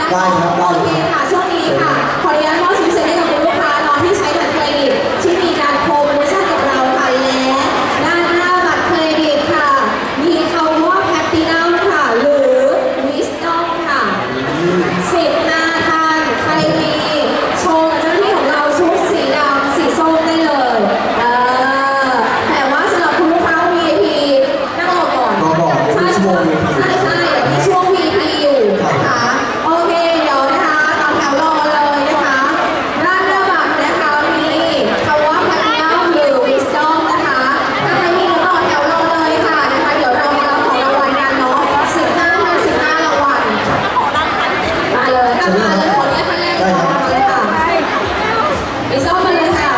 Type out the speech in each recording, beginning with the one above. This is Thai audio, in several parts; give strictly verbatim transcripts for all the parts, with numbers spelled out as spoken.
ได้ครับได้โอเคค่ะช่วงนี้ค่ะขออนุญาตมอบสิทธิ์ให้กับคุณลูกค้าน้องที่ใช้บัตรเครดิตที่มีการโปรโมชั่นกับเราค่ะและด้านหน้าบัตรเครดิตค่ะมีคำว่า Platinum ค่ะหรือ Wisdom ค่ะสิบหน้าท่านใครมีโชว์กับเจ้าหน้าที่ของเราชุดสีดำสีส้มได้เลยเออแต่ว่าสำหรับคุณลูกค้า วี ไอ พี นั่งรอก่อนรอก่อนใช่ชั่วโมง วี ไอ พีใช่ใช่เดี๋ยวมีช่วง วี ไอ พี อยู่นะคะโอเคเดี๋ยวนะคะต่อแถวรอเลยนะคะด้านหน้าบัตรนะคะมีคำว่า Platinum หรือ Wisdom นะคะถ้าใครมีต่อแถวรอเลยค่ะนะคะเดี๋ยวเรามารับของรางวัลกันเนาะสิบห้าท่านสิบห้ารางวัลมาเลยค่ะมาเลยคนนี้ท่านแรกก่อนมาเลยค่ะWisdomมาเลยค่ะ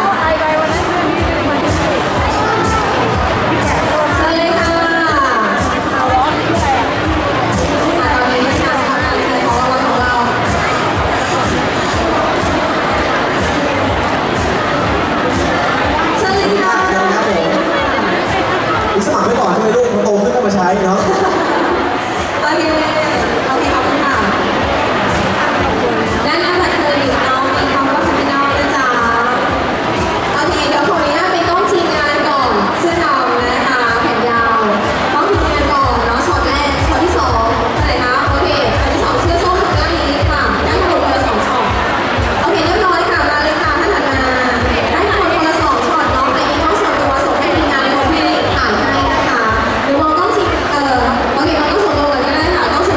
เชิญเลยค่ะสมัครไว้ก่อนใช่ไหมลูกพอโตขึ้นก็มาใช้เนาะโอเค โอเคขอบคุณค่ะด้านหน้าบัตรเครดิตน้องมีคำว่าพัฒนานะจ๊ะโอเคเดี๋ยวขออนุญาตไปกล้องทีมงานก่อนเสื้อดำนะคะแขนยาวกล้องทีมงานก่อนเนาะช็อตแรกช็อตที่สองไหนคะโอเคช็อตที่สองเสื้อส้มทางด้านนี้ค่ะด้านข้างบนคนละสองช็อตโอเคเรียบร้อยค่ะมาเลยค่ะท่านถัดมาด้านข้างบนคนละสองช็อตเนาะใครมีกล้องส่วนตัวส่งให้ทีมงานในคนที่ถ่ายให้นะคะหรือมองกล้องทีเอ่อโอเคมองกล้องส่วนตัวก่อนก็ได้ค่ะกล้องส่วน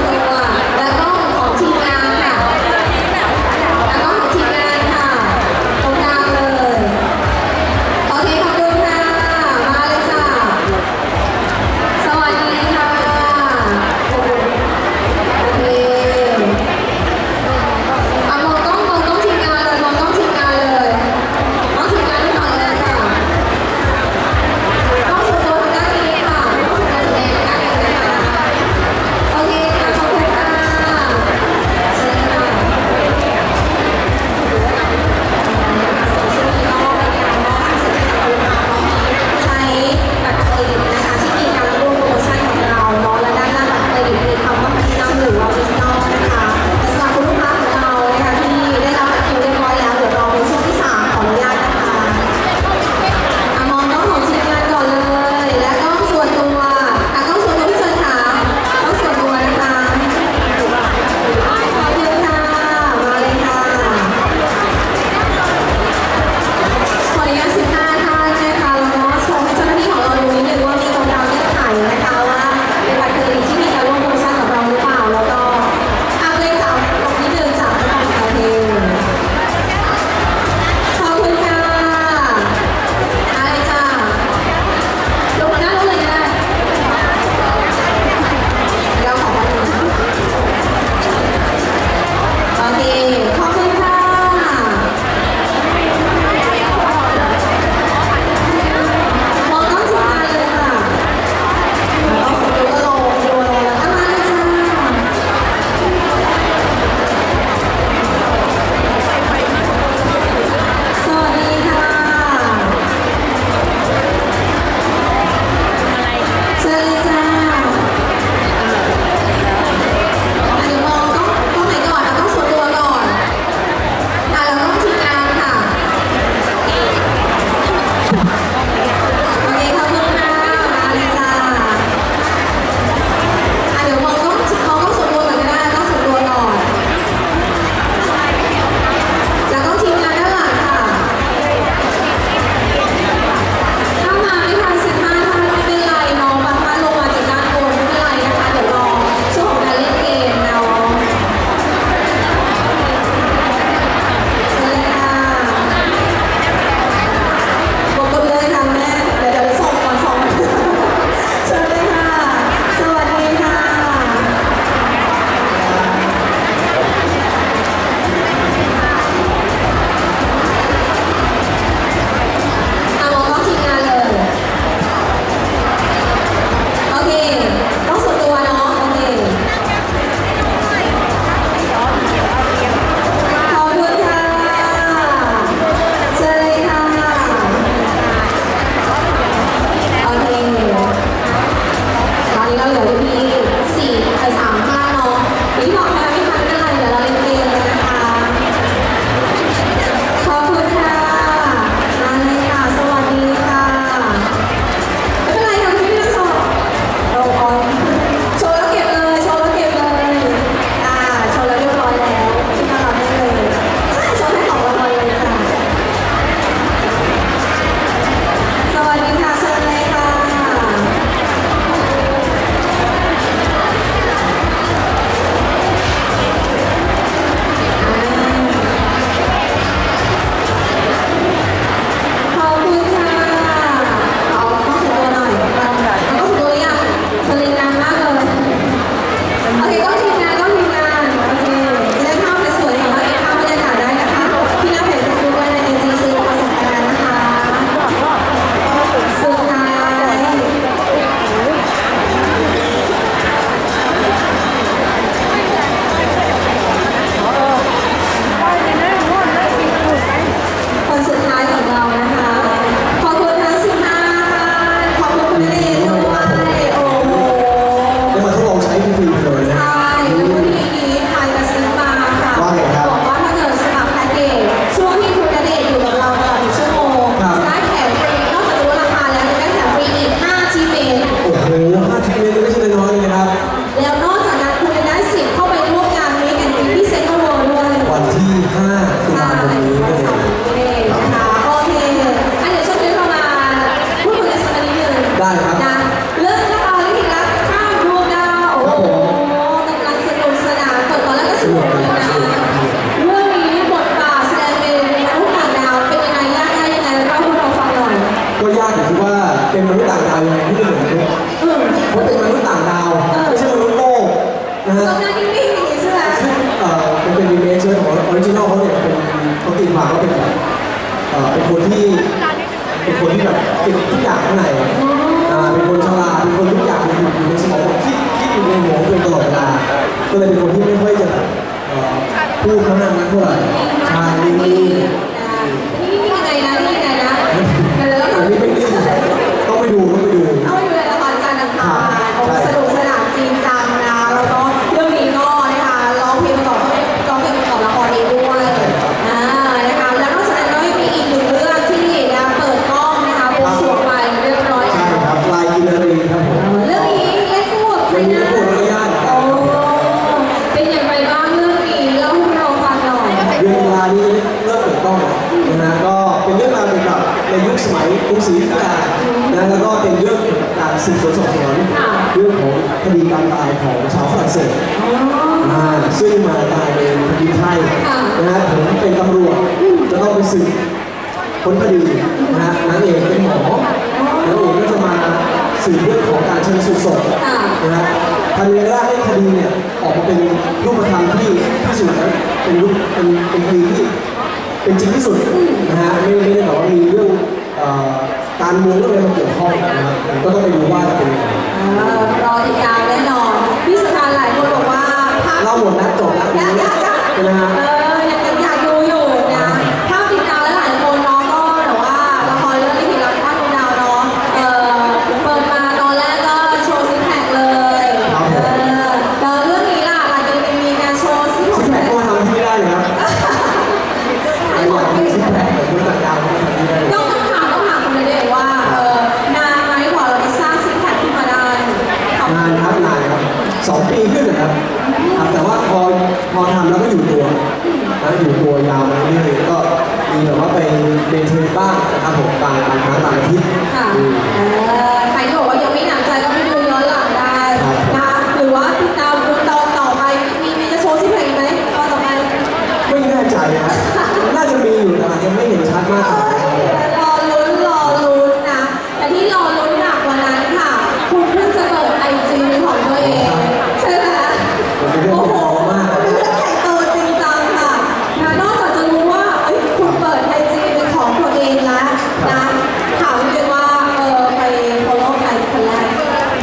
ได้ครับนะเรื่องนะคะวิธีการข้ามดวงดาวโอ้โหกำลังสนุกสนานเปิดตอนแรกก็สนุกเลยนะเรื่องนี้บทบาทแสดงเป็นมนุษย์ต่างดาวเป็นยังไงยากง่ายยังไงเล่าให้เราฟังหน่อยก็ยากอยู่ที่ว่าเป็นมนุษย์ต่างดาวยังไงที่ไม่เหมือนมนุษย์เพราะเป็นมนุษย์ต่างดาวไม่ใช่มนุษย์โลกนะฮะตรงนั้นนิ่งๆอย่างนี้ใช่ไหมซึ่งเอ่อมันเป็นรีเมคใช่ไหมของออริจินอลเขาเนี่ยเป็นเขาตีความว่าเป็นแบบเอ่อเป็นคนที่เป็นคนที่แบบเก็บทุกอย่างข้างในอ่าเป็นคนฉลาดเป็นคนทุกอย่างอยู่อยู่ในสมองคิดคิดอยู่ในหัวเป็นตลอดเวลาก็เลยเป็นคนที่ไม่ค่อยจะแบบเอ่อพูดมากนักเท่าไหร่ใช่นี่นี่นี่ยังไงนะนี่ยังไงนะแล้วอันนี้ไม่นี่ต้องไปดูต้องไปดูเอาไปดูละครจันทร์อังคารสนุกสนานจริงจังนะแล้วก็เรื่องนี้ก็นะคะร้องเพลงประกอบร้องเพลงประกอบละครเองด้วยอ่านะคะแล้วนอกจากนั้นก็มีอีกหนึ่งเรื่องที่นะเปิดกล้องนะคะบวงสรวงไปเรียบร้อยใช่แล้วครับลายกินนารีครับผมเรื่องนี้เล่นคู่กับใครเป็นนะผู้อนุญาตคโอ้รับเป็นอย่างไรบ้างเรื่องนี้เล่าให้เราฟังหน่อยเรื่องราวนี้เริ่มเปิดกล้องนะฮะก็เป็นเรื่องราวเกี่ยวกับในยุคสมัยกรุงศรีอยุธยานะแล้วก็เป็นเรื่องเกี่ยวกับการสืบสวนสอบสวนเรื่องของคดีการตายของชาวฝรั่งเศสอ่าซึ่งมาตายในแผ่นดินไทยนะฮะผมเป็นตำรวจแล้วก็ไปสืบค้นคดีนะฮะนางเอกเป็นหมอนางเอกก็จะมาสืบเรื่องของการชันสูตรศพนะฮะทำยังไงก็ได้ให้คดีเนี่ยออกมาเป็นรูปธรรมที่ที่สุดแล้วเป็นรูปเป็นเป็นคดีที่เป็นจริงที่สุดนะฮะไม่ไม่ได้แบบว่ามีเรื่องเอ่อการเมืองเรื่องอะไรมาเกี่ยวข้องนะครับผมก็ต้องไปดูว่าจะเป็นยังไงรอติดตามแน่นอนพี่สถานหลายคนบอกว่าภาพเล่าหมดแล้วจบแล้วอยากอยากอยากใช่ไหมฮะเอออยากอยากดูอยู่นะภาพติดตามแล้วหลายคนเนาะก็แต่ว่าละครเรื่องนี้ที่เราภาพดวงดาวเนาะเออเปิดมาตอนแรกก็โชว์ซิกแพคเลยเออแล้วเรื่องนี้ล่ะอาจจะมีการโชว์ซิกซิกแพแพคคก็ทำที่ได้เลยครับไอ้หมดซิกแพคเหมือนคนต่างดาวก็ทำที่ได้เลยต้องถามต้องถามคุณเลยว่าเออนานไหมกว่าเราจะสร้างซิกแพคขึ้นมาได้นานครับนานครับสองปีขึ้นนะครับครับแต่ว่าพอพอทำแล้วก็อยู่ตัวนะอยู่ตัวยาวมาเรื่อยๆก็มีแบบว่าไปเดนเทรนบ้างนะครับผมต่างต่างครั้งต่างอาทิตย์ค่ะอืมเออใครที่บอกว่ายังไม่หนำใจก็ไปดูย้อนหลังได้นะหรือว่าติดตามดูตอนต่อไปมีมีจะโชว์ซิกแพคอีกไหมตอนต่อไปไม่แน่ใจนะน่าจะมีอยู่แต่อาจจะไม่เห็นชัดมากรอลุ้นรอลุ้นนะแต่ที่รอลุ้นหนักกว่านั้นค่ะ คุณเพิ่งจะเปิดไอจีของตัวเองใช่ไหมโอ้โหเป็นเรื่องใหญ่โตจริงจังค่ะนะนอกจากจะรู้ว่าเอ้ยคุณเปิดไอจีเป็นของตัวเองแล้วนะถามเลยว่าเออไป follow ใครคนแรก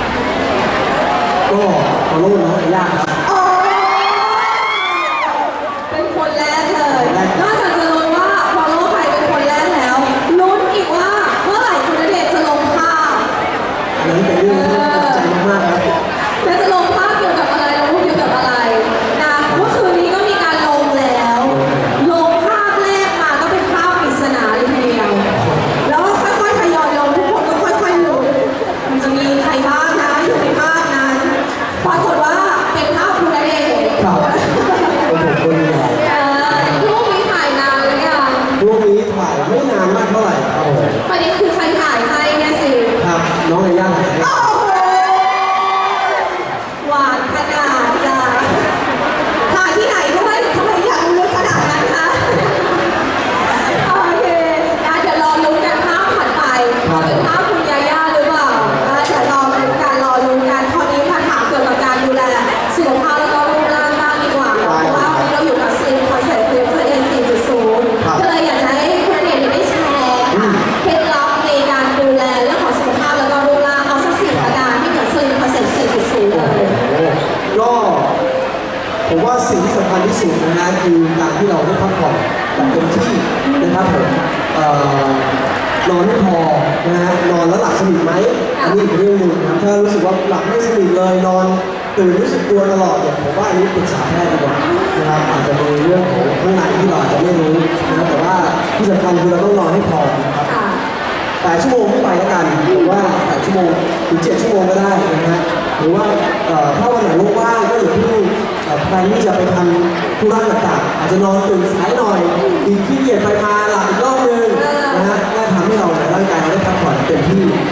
ก็ฟอลโล่น้องยากครับโอ้เป็นคนแรกเลย นอกจากจะรู้ว่า follow ใครเป็นคนแรกแล้วลุ้นอีกว่าเมื่อไหร่คุณณเดชน์จะลงภาพอันนี้เป็นเรื่องที่น่าสนใจมากๆครับแล้วจะลงภาพเกี่ยวกับอะไรแล้วพูดเกี่ยวกับอะไรนะเมื่อคืนนี้ก็มีการลงแล้ว ลงภาพแรกมาก็เป็นภาพปริศนาเลยทีเดียว แล้วก็ค่อยๆทยอยลงทุกคนก็ค่อยๆลงมันจะมีใครบ้างนะอยู่ในภาพนั้นปรากฏว่าเป็นภาพคุณณเดชน์ครับเป็นผมคนเดียวเออรูปนี้ถ่ายนานเลยอ่ะรูปนี้ถ่ายไม่นานมากเท่าไหร่ครับผมประเด็นคือใครถ่ายให้เนี่ยสิครับน้องยาย่าถ่ายให้โอ้โหหวานขนาดจ้ะถ่ายที่ไหนด้วยทำไมอยากรู้ขนาดนั้นคะโอเคนะเดี๋ยวรอลุ้นกันภาพถัดไปจะเป็นภาพคุณยาย่าหรือเปล่าอ่ะเดี๋ยวรอลุ้นกันรอลุ้นกันตอนนี้มาถามเกี่ยวกับการดูแลสุขภาพแล้วก็รูปร่างบ้างดีกว่าเพราะว่าวันนี้เราอยู่กับซีนคอนเซ็ปต์ฟิล์มเฟอร์เอ็นสี่จุดศูนย์ก็เลยอยากจะให้คุณณเดชน์ได้แชร์ค่ะเคล็ดลับในการดูแลเรื่องของสุขภาพแล้วก็รูปร่างเอาสักสี่ประการที่เหมือนซีนคอนเซ็ปต์สี่จุดศูนย์เลยก็ผมว่าสิ่งที่สำคัญที่สุดนะฮะคือการที่เราได้พักผ่อนแบบเต็มที่นะครับผมเอ่อนอนไม่พอนะฮะนอนแล้วหลับสนิทไหมอันนี้อีกเรื่องหนึ่งนะครับถ้ารู้สึกว่าหลับไม่สนิทเลยนอนตื่นรู้สึกตัวตลอดเนี่ยผมว่าอันนี้ปรึกษาแพทย์ดีกว่านะครับอาจจะมีเรื่องของข้างในที่เราอาจจะไม่รู้นะครับแต่ว่าที่สำคัญคือเราต้องนอนให้พอนะครับค่ะแปดชั่วโมงขึ้นไปแล้วกันหรือว่าแปดชั่วโมงถึงเจ็ดชั่วโมงก็ได้นะฮะหรือว่าเอ่อถ้าวันไหนว่างๆก็อย่าเพิ่งเอ่อแพลนที่จะไปทำธุระต่างๆอาจจะนอนตื่นสายหน่อยอีกขี้เกียจไปมาหลับอีกรอบนึงนะฮะก็ทำให้เราเนี่ยร่างกายเราได้พักผ่อนเต็มที่อาจจะ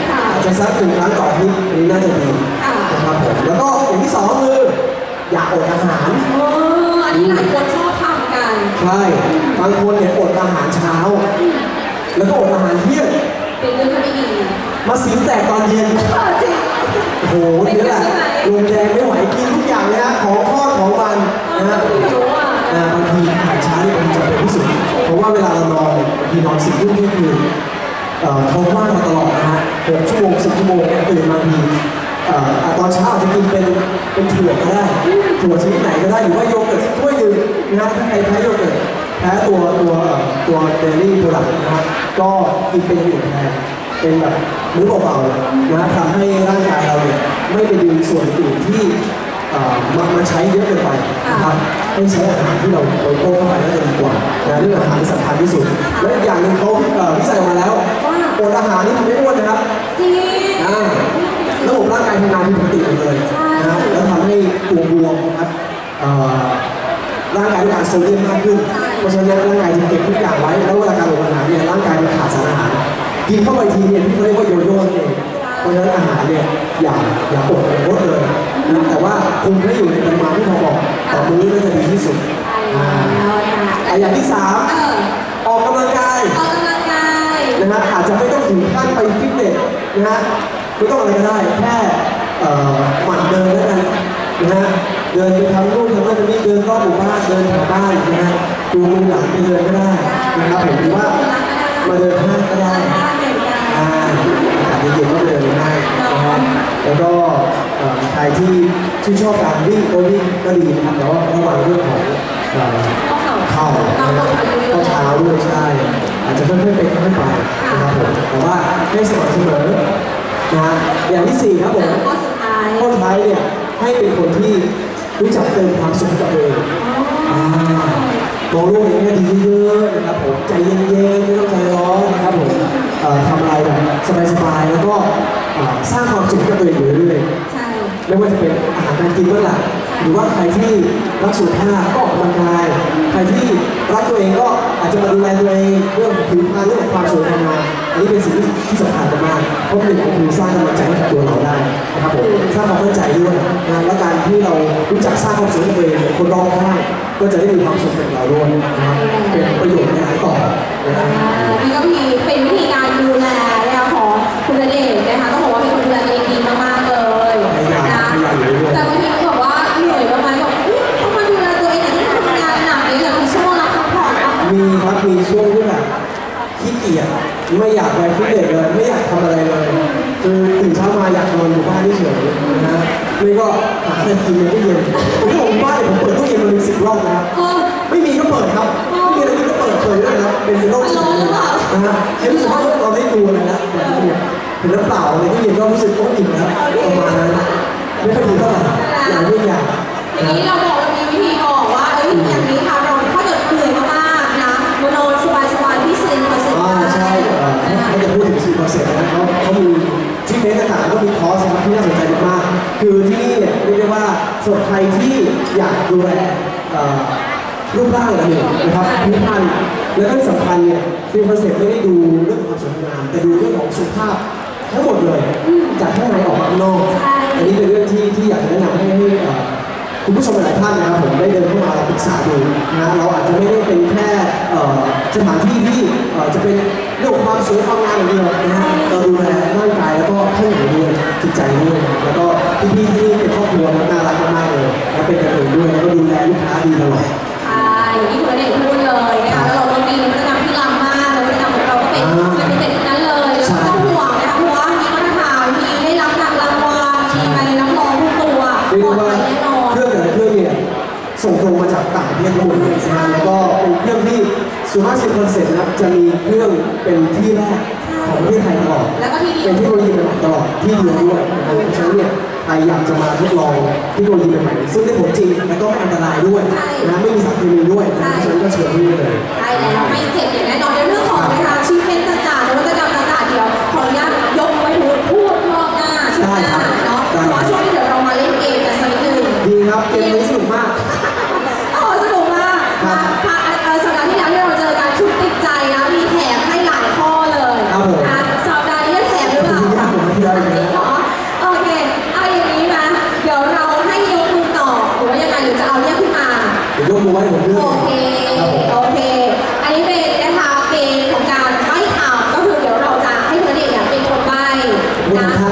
จะสักหนึ่งครั้งต่ออาทิตย์นี้น่าจะดีนะครับผมแล้วก็อย่างที่สองคืออย่าอดอาหารโอ้อันนี้หลายคนชอบทำกันใช่บางคนเนี่ยอดอาหารเช้าแล้วก็อดอาหารเที่ยงเป็นเรื่องที่ไม่ดีมาสิงแตกตอนเย็นจริงโอ้โหนี่แหละลมแรงไม่ไหวกินทุกอย่างเลยนะของทอดของมันนะฮะบางทีอาหารเช้านี่มันจำเป็นที่สุดเพราะว่าเวลาเรานอนเนี่ยบางทีนอนสิบทุ่มเที่ยงคืนท้องว่างมาตลอดนะฮะหกชั่วโมงสิบชั่วโมงตื่นมาทีตอนเช้าอาจจะกินเป็นเป็นถั่วก็ได้ถั่วชนิดไหนก็ได้หรือว่าโยเกิร์ตถ้วยหนึ่งนะฮะถ้าใครแพ้โยเกิร์ตแพ้ตัวตัวตัวเดลี่ตัวหลักนะฮะก็กินเป็นอย่างอื่นแทนเป็นแบบมื้อเบาๆนะทำให้ร่างกายเราเนี่ยไม่ไปดึงส่วนอื่นที่มามาใช้เยอะเกินไปนะครับให้ใช้อาหารที่เราบริโภคเข้าไปน่าจะดีกว่านะเรื่องอาหารสำคัญที่สุดและอีกอย่างหนึ่งเขาวิจัยมาแล้วอดอาหารนี่ทำให้อ้วนนะครับจริงระบบร่างกายทำงานผิดปกติเลยนะแล้วทำให้ตัวบวมนะครับร่างกายต้องการโซเดียมมากขึ้นเพราะฉะนั้นร่างกายจะเก็บทุกอย่างไว้แล้วเวลาการอดอาหารเนี่ยร่างกายมันขาดสารอาหารกินเข้าไปทีเนี่ยที่เขาเรียกว่าโยโย่เองเพราะฉะนั้นอาหารเนี่ยอย่าอย่าอดเลยงดเลยนะแต่ว่าคุมให้อยู่ในปริมาณที่พอบอกต่อมื้อน่าจะดีที่สุดแต่อย่างที่สามออกกำลังกายออกกำลังกายนะฮะอาจจะไม่ต้องถึงขั้นไปฟิตเนสนะฮะไม่ต้องอะไรก็ได้แค่หมั่นเดินแล้วกันนะฮะเดินไปทำนู่นทำนั่นทำนี่เดินรอบหมู่บ้านเดินแถวบ้านนะฮะดูมือหลังไปเดินก็ได้นะครับผมหรือว่ามาเดินห้างก็ได้อ่าอากาศเย็นๆก็เดินได้นะครับแล้วก็ใครที่ชื่นชอบการวิ่งก็วิ่งก็ดีนะครับแต่ว่าระวังเรื่องของเข่าข้อเท้าด้วยใช่อาจจะค่อยๆเป็นค่อยๆไปนะครับผมแต่ว่าให้สม่ำเสมอนะอย่างที่สี่ครับผมข้อสุดท้ายข้อสุดท้ายเนี่ยให้เป็นคนที่รู้จักเติมความสุขกับตัวเองมองโลกในแง่ดีเยอะๆนะครับผมใจเย็นๆไม่ต้องใจร้อนนะครับผมทำอะไรแบบสบายๆแล้วก็สร้างความสุขกับตัวเองอยู่เรื่อยๆไม่ว่าจะเป็นอาหารการกินเมื่อไหร่หรือว่าใครที่รักสุขภาพก็ออกกำลังกายใครที่รักตัวเองก็อาจจะมาดูแลตัวเองเรื่องผิวพรรณเรื่องความสวยงามอันนี้เป็นสิ่งที่สำคัญมากเพราะหนึ่งคือสร้างกำลังใจให้กับตัวเราได้นะครับผมสร้างความมั่นใจด้วยนะและการที่เรารู้จักสร้างความสุขให้ตัวเองคนรอบข้างก็จะได้มีความสุขกับเราด้วยนะครับเป็นประโยชน์ในหลายต่อนะครับนี่ก็มีเป็นวิธีการดูแลนะคะของคุณณเดชน์นะคะต้องบอกว่าเป็นคนดูแลตัวเองดีมากๆเลยนะแต่บางทีบอกว่าเหนื่อยประมาณแบบต้องมาดูแลตัวเองที่ทำงานหนักเลยอยากมีช่วงรับพักผ่อนมีครับมีช่วงที่แบบขี้เกียจไม่อยากไปฟิตเนสเลยไม่อยากทำอะไรเลยคือตื่นเช้ามาอยากนอนอยู่บ้านเฉยๆนะไม่ก็หาอะไรกินในตู้เย็นผมบอกบ้านผมเปิดตู้เย็นมาเป็นสิบรอบนะครับไม่มีก็เปิดครับไม่มีอะไรก็เปิดเปิดด้วยนะเป็นโรคจิตนะฮะเห็นรู้สึกว่าเราได้ดูอะไรนะเห็นน้ำเปล่าในตู้เย็นก็รู้สึกว่าอิ่มแล้วประมาณนั้นไม่ค่อยดีเท่าไหร่อย่างนี้อย่างทีนี้เราบอกเรามีวิธีบอกว่าเอ้ยอย่างนี้ค่ะเราถ้าเกิดเหนื่อยมากๆนะมโนสบายๆที่ซินคอนเซ็ปต์อ่าใช่เขาจะพูดถึงซินคอนเซ็ปต์นะเขาเขามีที่เน้นต่างๆก็มีคอร์สที่น่าสนใจมากๆคือที่นี่เนี่ยเรียกได้ว่าสำหรับใครที่อยากดูแลรูปร่างเราเนี่ยนะครับผิวพรรณและที่สำคัญเนี่ยซินคอนเซ็ปต์ไม่ได้ดูเรื่องความสวยงามแต่ดูเรื่องของสุขภาพทั้งหมดเลยจากข้างในออกมาข้างนอกอันนี้เป็นเรื่องที่ที่อยากจะแนะนำให้ให้คุณผู้ชมหลายท่านนะครับผมได้เดินเข้ามาปรึกษาดูนะเราอาจจะไม่ได้เป็นแค่สถานที่ที่จะเป็นเรื่องความสวยความงามอย่างเดียวนะฮะเราดูแลร่างกายแล้วก็ข้างในด้วยจิตใจด้วยแล้วก็พี่ๆที่นี่เป็นครอบครัวน่ารักมากๆเลยและเป็นกันเองด้วยแล้วก็ดูแลลูกค้าดีตลอดใช่ที่คุณเด็กพูดเลยนะคะแล้วเราก็มีนวัตกรรมที่ล้ำมากนวัตกรรมของเราก็เป็นเป็นเด็กนั้นเลยแล้วก็ต้องห่วงนะคะเพราะว่ามีมาตรฐานมีได้รับการรางวัลมีใบรับรองทุกตัวปลอดภัยแน่นอนเครื่องแต่ละเครื่องเนี่ยส่งตรงมาจากต่างประเทศทั้งหมดเลยนะแล้วก็เป็นเครื่องที่สุภาพซินคอนเซ็ปต์นะครับจะมีเครื่องเป็นที่แรกของประเทศไทยตลอดเป็นเทคโนโลยีใหม่ตลอดที่เดียวด้วยเพราะฉะนั้นเนี่ยใครอยากจะมาทดลองเทคโนโลยีใหม่ๆซึ่งได้ผลจริงและก็ไม่อันตรายด้วยนะไม่มีสารเคมีด้วยเพราะฉะนั้นก็เชิญที่นี่เลยใช่แล้วไม่เจ็บอย่างแน่นอนในเรื่องของนะคะชีพเป็นต่างๆนวัตกรรมต่างๆเดี๋ยวขออนุญาตยกไว้พูดพูดรอบหน้าช่วงหน้าเนาะเพราะว่าช่วงนี้เดี๋ยวเรามาเล่นเกมกันสักนิดนึงดีครับเกมนี้สนุกมากโอ้สนุกมากสัปดาห์ที่แล้วที่เราเจอกันชุดติดใจนะมีแถมให้หลายข้อเลยสัปดาห์นี้แถมหรือเปล่า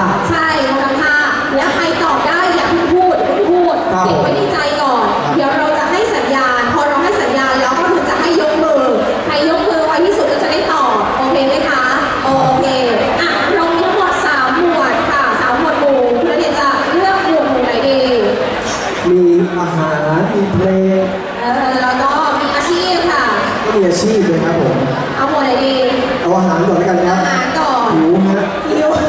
ใช่โมทำท่าแล้วใครตอบได้อย่าเพิ่งพูดอย่าเพิ่งพูดครับเก็บไว้ในใจก่อนครับเดี๋ยวเราจะให้สัญญาณ พอเราให้สัญญาณแล้วก็ถึงจะให้ยกมือใครยกมือไวที่สุดก็จะได้ตอบโอเคไหมคะโอเคอ่ะเรามีทั้งหมดสามหมวดค่ะสามหมวดหมู่คุณณเดชน์จะเลือกหมวดหมู่ไหนดีมีอาหารมีเพลงเออแล้วก็มีอาชีพค่ะก็มีอาชีพเลยครับผมเอาหมวดไหนดีเอาอาหารก่อนแล้วกันครัอาบหารก่อนหิวฮะหิว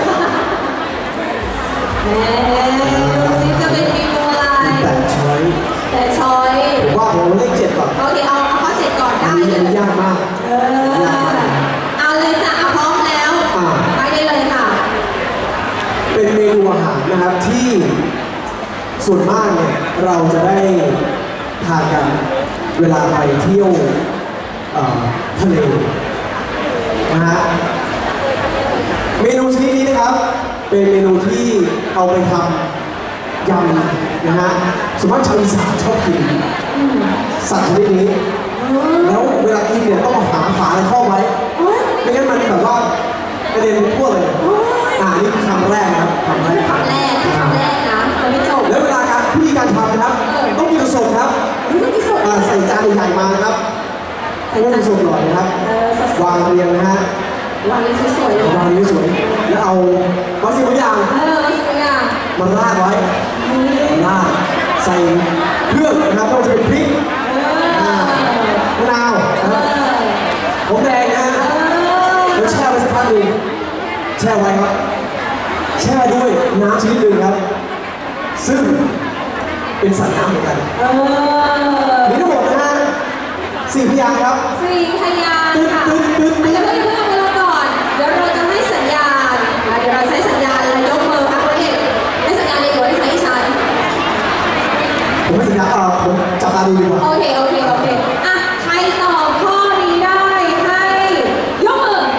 แหมดูสิจะเป็นเมนูอะไรแต่ช้อยแต่ช้อยผมว่าผมเลขเจ็ดก่อนโอเคเอาเอาข้อเจ็ดก่อนอัได้นนี้เลอันนี้ยยากมากเออเอาเลยจ้ะเอาพร้อมแล้วอ่าไปได้เลยค่ะเป็นเมนูอาหารนะครับที่ส่วนมากเนี่ยเราจะได้ทานกันเวลาไปเที่ยวเอ่อทะเลนะฮะเมนูชนิดนี้นะครับ เป็นเมนูที่เอาไปทำยำนะฮะสมมติชาวอีสานชอบกินสัตว์ชนิดนี้ แล้วเวลากินเนี่ยต้องเอาหาฝาในข้อไว้โอ๊ยไม่งั้นมันแบบว่ากระเด็นไปทั่วเลยโอ๊ยอ่านี่คือคำแรกนะครับคำแรกคำแรกคำแรกนะเราไม่จบแล้วเวลาการพิธีการทำนะครับ ต้องมีกระสอบครับนี่ต้องที่สุดอ่าใส่จานใหญ่ๆมานะครับให้กระสอบหน่อยนะครับเออสดวางเรียงนะฮะวางเลยสวยๆเลยวางสวยๆแล้วเอาบางสิ่งบางอย่างเออมาสวยอ่ะมาราดไว้ราดใส่เครื่องนะครับไม่ว่าจะเป็นพริกเอออ่ามะนาวเอนะครับอหอมแดงนะฮะ แล้วแช่ไว้สักพักหนึ่งแช่ไว้ครับ แช่ด้วยน้ำชนิดหนึ่งครับ ซึ่งเป็นสัตว์น้ำเหมือนกันเออมีทั้งหมดนะฮะสี่พยางค์ครับสี่พยางค์ตึ๊ดค่ะตึ๊ดตึ๊ดอาจจะเพิ่มเพิ่มเวลาก่อน เดี๋ยวเราจะให้สัญญาณอ่ะเดี๋ยวเราใช้สัญญาณแล้วยกมืออ่ะคุณเอกให้สัญญาณในหัวที่ใช้ให้ฉันผมไม่สัญญาเออผมจับตาดูดีกว่าโอเค โอเค โอเค อ่ะ ใครตอบข้อนี้ได้ให้ยกมือ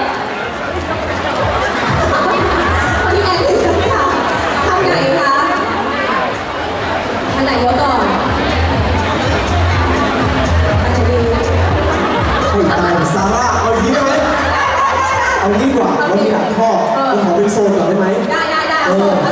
คนที่แอนดี้ค่ะทำไหนคะอันไหนยกก่อนอันไหนดีให้ตายซาร่าเอาอย่างนี้ได้ไหมเอางี้ดีกว่าเรามีหลักข้อเราขอเป็นโซนก่อนได้ไหมได้ได้ได้เอาส่ง